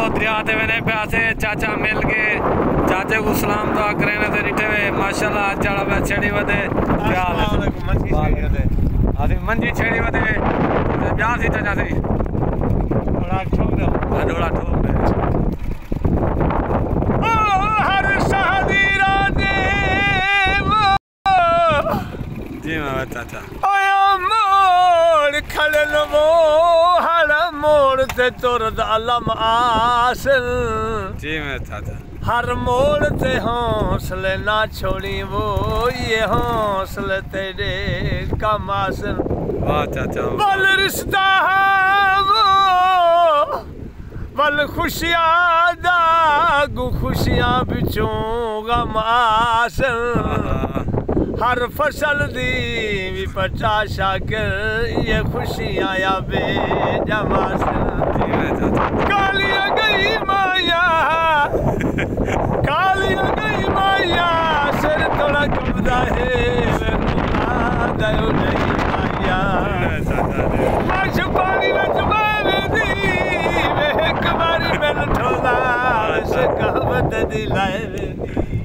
दरिया ते वने प्यासे चाचा मिल के चाचे को सलाम दुआ करने ते रिठे वे माशाल्लाह चला वे छेड़ी वदे प्याल आदि मंजी छेड़ी वदे प्यार सी चाचा सी बड़ा ठोक दो डोला ठोक दे ओ हर शादी राते जी मैं चाचा ओया मोड़ खड़न वो हर मोड़ ते तुर अलम आसन जी मैं चाचा हर मोड़ ते हौसले ना छोड़ी वो ये हौसले तेरे कम आसन वाह चाचा बल रिश्ता है वो बल खुशियां दागू खुशियां बिचों गम आसन हर फसल दी भी पचा शाकर ये खुशियां या बेजमासन कालिया गई माया कालिया गई माया सिर थोड़ा कमदा है दयो नहीं माया माश पानी में चुमावे दी वे एक बारी मैंने ठोला से कहावत दी लाए